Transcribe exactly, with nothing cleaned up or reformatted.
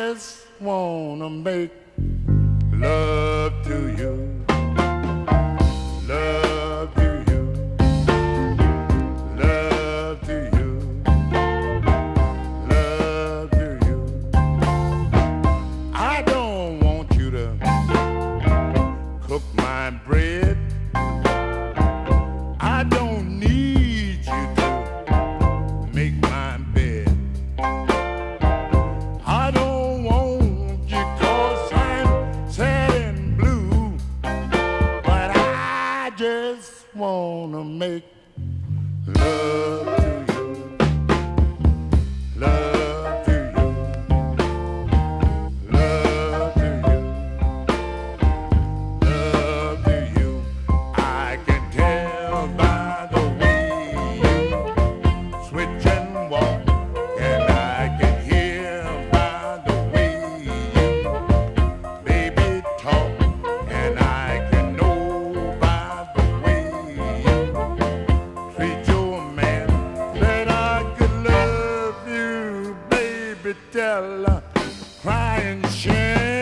just wanna make love to you. Love to you. Love to you. Love to you. I don't want you to cook my bread. I don't need you to make my bed. I don't want you 'cause I'm sad and blue, but I just wanna make love to you. Love to you. Love to you. Love to you. I can tell by the way you switch and walk, and I can hear by the way you baby talk, and I can know by the way you treat your man that I could love you, baby, till I cry and shame.